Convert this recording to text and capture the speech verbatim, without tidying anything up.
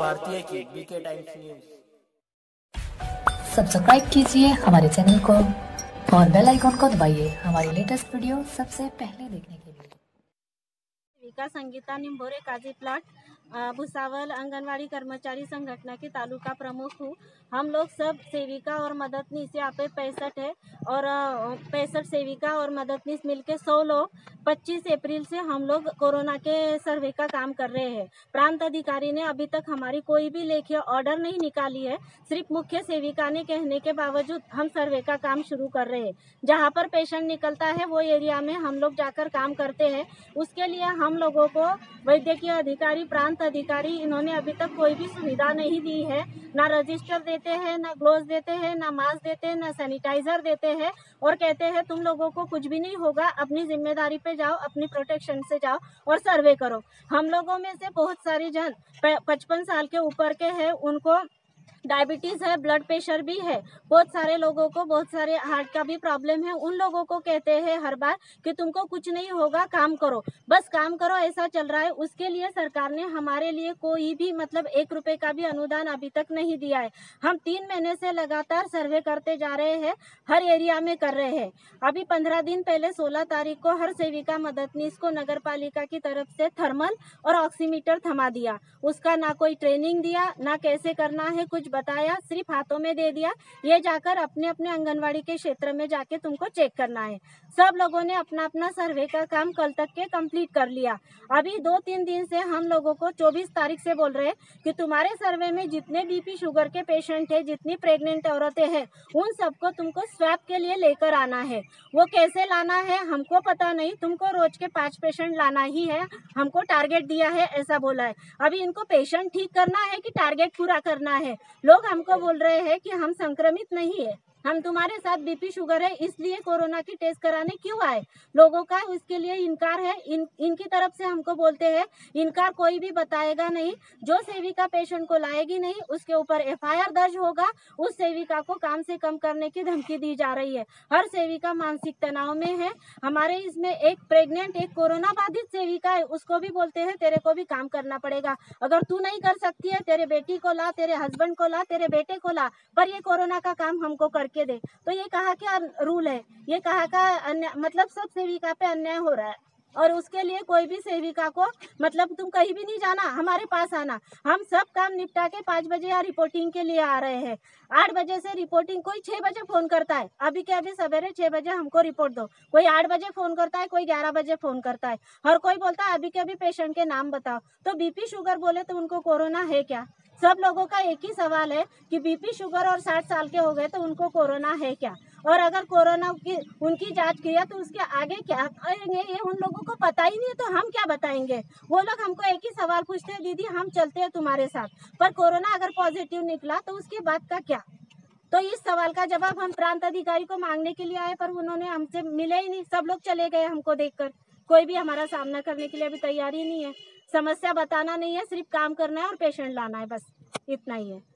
भारतीय की BK times news. Subscribe कीजिए हमारे चैनल को और बेल आइकॉन को दबाइए हमारी लेटेस्ट वीडियो सबसे पहले देखने के लिए। सेविका संगीता निम्भोरे काजी प्लाट भुसावल आंगनवाड़ी कर्मचारी संगठन की तालुका प्रमुख हूँ। हम लोग सब सेविका और मददनीश यहाँ पे पैंसठ है और पैंसठ सेविका और मददनीश मिलके सौ लोग पच्चीस अप्रैल से हम लोग कोरोना के सर्वे का काम कर रहे हैं। प्रांत अधिकारी ने अभी तक हमारी कोई भी लेखी ऑर्डर नहीं निकाली है। सिर्फ मुख्य सेविका ने कहने के बावजूद हम सर्वे का काम शुरू कर रहे हैं। जहाँ पर पेशेंट निकलता है वो एरिया में हम लोग जाकर काम करते हैं। उसके लिए हम लोगों को वैद्यकीय अधिकारी, प्रांत अधिकारी, इन्होंने अभी तक कोई भी सुविधा नहीं दी है। ना रजिस्टर देते हैं, ना ग्लोव्स देते हैं, ना मास्क देते हैं, ना सैनिटाइजर देते हैं और कहते हैं तुम लोगों को कुछ भी नहीं होगा, अपनी जिम्मेदारी पे जाओ, अपनी प्रोटेक्शन से जाओ और सर्वे करो। हम लोगों में से बहुत सारी जन पचपन साल के ऊपर के हैं, उनको डायबिटीज है, ब्लड प्रेशर भी है। बहुत सारे लोगों को बहुत सारे हार्ट का भी प्रॉब्लम है। उन लोगों को कहते हैं हर बार कि तुमको कुछ नहीं होगा, काम करो, बस काम करो, ऐसा चल रहा है। उसके लिए सरकार ने हमारे लिए कोई भी मतलब एक रुपए का भी अनुदान अभी तक नहीं दिया है। हम तीन महीने से लगातार सर्वे करते जा रहे हैं, हर एरिया में कर रहे हैं। अभी पंद्रह दिन पहले सोलह तारीख को हर सेविका मददनीश को नगर पालिका की तरफ से थर्मल और ऑक्सीमीटर थमा दिया। उसका ना कोई ट्रेनिंग दिया, ना कैसे करना है कुछ बताया, सिर्फ हाथों में दे दिया, ये जाकर अपने अपने आंगनवाड़ी के क्षेत्र में जाके तुमको चेक करना है। सब लोगों ने अपना अपना सर्वे का काम कल तक के कंप्लीट कर लिया। अभी दो तीन दिन से हम लोगों को चौबीस तारीख से बोल रहे हैं कि तुम्हारे सर्वे में जितने बीपी शुगर के पेशेंट है, जितनी प्रेग्नेंट औरतें हैं, उन सबको तुमको स्वैप के लिए लेकर आना है। वो कैसे लाना है हमको पता नहीं, तुमको रोज के पांच पेशेंट लाना ही है, हमको टारगेट दिया है, ऐसा बोला है। अभी इनको पेशेंट ठीक करना है कि टारगेट पूरा करना है। लोग हमको बोल रहे हैं कि हम संक्रमित नहीं है, हम तुम्हारे साथ बीपी शुगर है इसलिए कोरोना की टेस्ट कराने क्यों आए। लोगों का उसके लिए इनकार है। इन इनकी तरफ से हमको बोलते हैं इनकार कोई भी बताएगा नहीं। जो सेविका पेशेंट को लाएगी नहीं उसके ऊपर एफ आई आर दर्ज होगा। उस सेविका को काम से कम करने की धमकी दी जा रही है। हर सेविका मानसिक तनाव में है। हमारे इसमें एक प्रेग्नेंट एक कोरोना बाधित सेविका है, उसको भी बोलते हैं तेरे को भी काम करना पड़ेगा। अगर तू नहीं कर सकती है तेरे बेटी को ला, तेरे हस्बैंड को ला, तेरे बेटे को ला, पर ये कोरोना का काम हमको करके दे। तो ये कहा क्या रूल है, ये कहा का मतलब सब सेविका पे अन्याय हो रहा है। और उसके लिए कोई भी सेविका को मतलब तुम कहीं भी नहीं जाना, हमारे पास आना। हम सब काम निपटा के पाँच बजे यहाँ रिपोर्टिंग के लिए आ रहे हैं। आठ बजे से रिपोर्टिंग, कोई छह बजे फोन करता है, अभी के अभी सवेरे छह बजे हमको रिपोर्ट दो। कोई आठ बजे फोन करता है, कोई ग्यारह बजे फोन करता है। हर कोई बोलता है अभी के अभी पेशेंट के नाम बताओ। तो बीपी शुगर बोले तो उनको कोरोना है क्या? सब लोगों का एक ही सवाल है कि बीपी शुगर और साठ साल के हो गए तो उनको कोरोना है क्या? और अगर कोरोना की उनकी जांच किया तो उसके आगे क्या करेंगे, ये उन लोगों को पता ही नहीं है, तो हम क्या बताएंगे। वो लोग हमको एक ही सवाल पूछते हैं, दीदी हम चलते हैं तुम्हारे साथ, पर कोरोना अगर पॉजिटिव निकला तो उसके बाद का क्या? तो इस सवाल का जवाब हम प्रांत अधिकारी को मांगने के लिए आए, पर उन्होंने हमसे मिले ही नहीं। सब लोग चले गए हमको देखकर। कोई भी हमारा सामना करने के लिए अभी तैयार ही नहीं है। समस्या बताना नहीं है, सिर्फ काम करना है और पेशेंट लाना है, बस इतना ही है।